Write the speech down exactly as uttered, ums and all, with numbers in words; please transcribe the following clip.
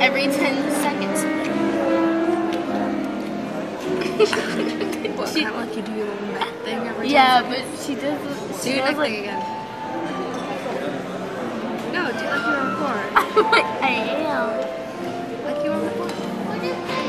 every ten seconds. What, she, kind of like you do your little neck thing every yeah, ten seconds? but she does. Do She your does neck like. thing again. No, do like you were before. I am. Like you were before.